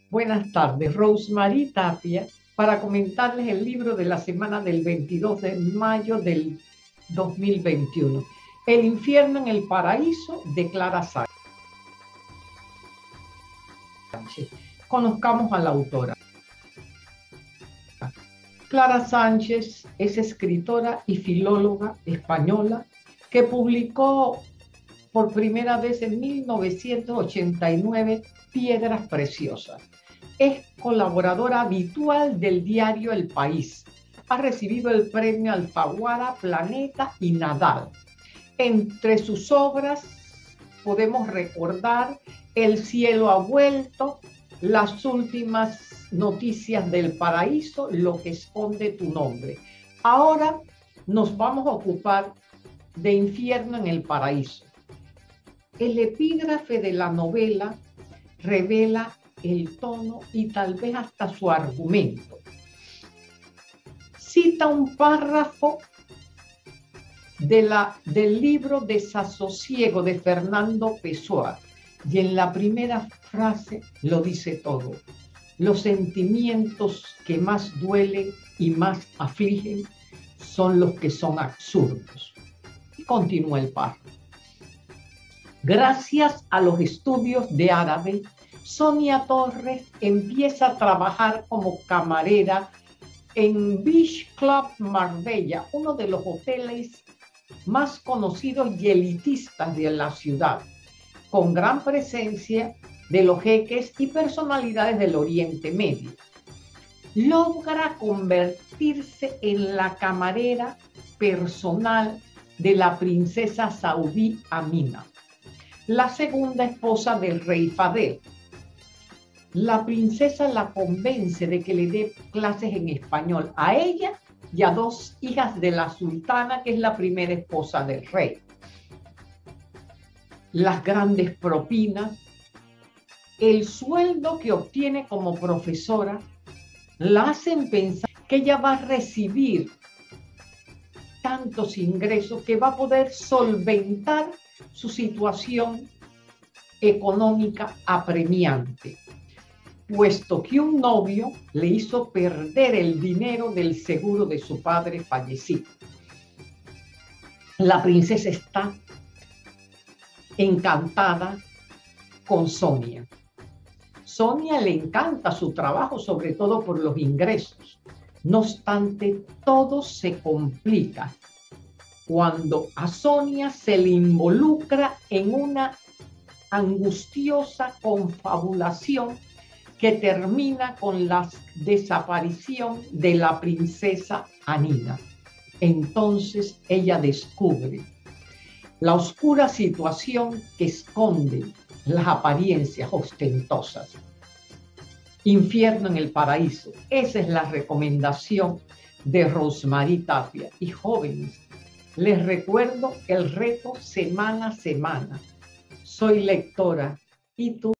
Buenas tardes, Rosemary Tapia, para comentarles el libro de la semana del 22 de mayo del 2021. El infierno en el paraíso de Clara Sánchez. Conozcamos a la autora. Clara Sánchez es escritora y filóloga española que publicó por primera vez en 1989 Piedras Preciosas. Es colaboradora habitual del diario El País. Ha recibido el premio Alfaguara, Planeta y Nadal. Entre sus obras podemos recordar El cielo ha vuelto, Las últimas noticias del paraíso, Lo que esconde tu nombre. Ahora nos vamos a ocupar de Infierno en el paraíso. El epígrafe de la novela revela el tono y tal vez hasta su argumento. Cita un párrafo del libro Desasosiego de Fernando Pessoa y en la primera frase lo dice todo. Los sentimientos que más duelen y más afligen son los que son absurdos. Y continúa el párrafo. Gracias a los estudios de árabe, Sonia Torres empieza a trabajar como camarera en Beach Club Marbella, uno de los hoteles más conocidos y elitistas de la ciudad, con gran presencia de los jeques y personalidades del Oriente Medio. Logra convertirse en la camarera personal de la princesa saudí Amina, la segunda esposa del rey Fadel. La princesa la convence de que le dé clases en español a ella y a dos hijas de la sultana, que es la primera esposa del rey. Las grandes propinas, el sueldo que obtiene como profesora, la hacen pensar que ella va a recibir tantos ingresos que va a poder solventar su situación económica apremiante, puesto que un novio le hizo perder el dinero del seguro de su padre fallecido. La princesa está encantada con Sonia. Sonia le encanta su trabajo, sobre todo por los ingresos. No obstante, todo se complica cuando a Sonia se le involucra en una angustiosa confabulación que termina con la desaparición de la princesa Anina. Entonces ella descubre la oscura situación que esconde las apariencias ostentosas. Infierno en el paraíso. Esa es la recomendación de Rosemary Tapia. Y jóvenes, les recuerdo el reto semana a semana. Soy lectora y tú.